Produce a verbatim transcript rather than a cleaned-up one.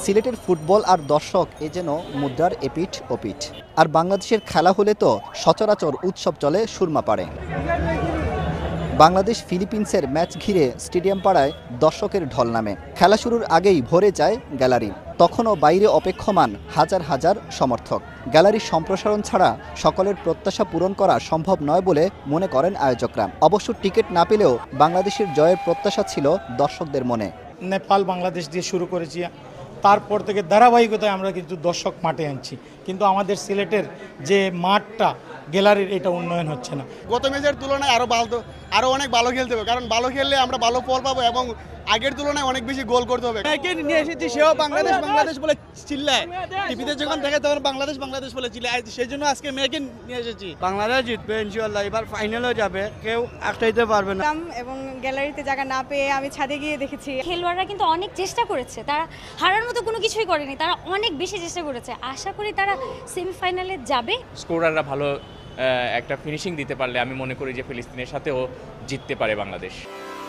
সিলেটের ফুটবল আর দর্শক এ যেন মুদ্রার এপিঠ ওপিঠ। আর বাংলাদেশের খেলা হলে তো সচরাচর উৎসব চলে সুরমা পাড়ে। বাংলাদেশ ফিলিপিন্সের ম্যাচ ঘিরে স্টেডিয়াম পাড়ায় দর্শকের ঢল নামে। খেলা শুরুর আগেই ভরে যায় গ্যালারি, তখনও বাইরে অপেক্ষমান হাজার হাজার সমর্থক। গ্যালারির সম্প্রসারণ ছাড়া সকলের প্রত্যাশা পূরণ করা সম্ভব নয় বলে মনে করেন আয়োজকরা। অবশ্য টিকিট না পেলেও বাংলাদেশের জয়ের প্রত্যাশা ছিল দর্শকদের মনে। নেপাল বাংলাদেশ দিয়ে শুরু করেছি, তারপর থেকে ধারাবাহিকতায় আমরা কিন্তু দর্শক মাঠে আনছি, কিন্তু আমাদের সিলেটের যে মাঠটা গ্যালারির এটা উন্নয়ন হচ্ছে না। গত ম্যাচের তুলনায় আরও ভালো আরও অনেক ভালো খেলতে হবে, কারণ ভালো খেললে আমরা ভালো ফল পাবো এবং আগের তুলনায় অনেক বেশি গোল করতে হবে। নিয়ে এসেছি, সেও বাংলাদেশ বাংলাদেশ বলে চিল্লায়, টিভিতে যখন দেখে তখন বাংলাদেশ বাংলাদেশ বলে চিল্লায়, সেই জন্য আজকে মেয়েকে নিয়ে এসেছি। বাংলাদেশ জিতবে ইনশাআল্লাহ, এবার ফাইনালও যাবে, কেউ আটকাইতে পারবে না। এবং গ্যালারিতে জায়গা না পেয়ে আমি ছাদে গিয়ে দেখেছি। খেলোয়াড়রা কিন্তু অনেক চেষ্টা করেছে, তারা হারার মতো কোনো কিছুই করেনি, তারা অনেক বেশি চেষ্টা করেছে। আশা করি তারা সেমিফাইনালে যাবে। স্কোরাররা ভালো একটা ফিনিশিং দিতে পারলে আমি মনে করি যে ফিলিস্তিনের সাথেও জিততে পারে বাংলাদেশ।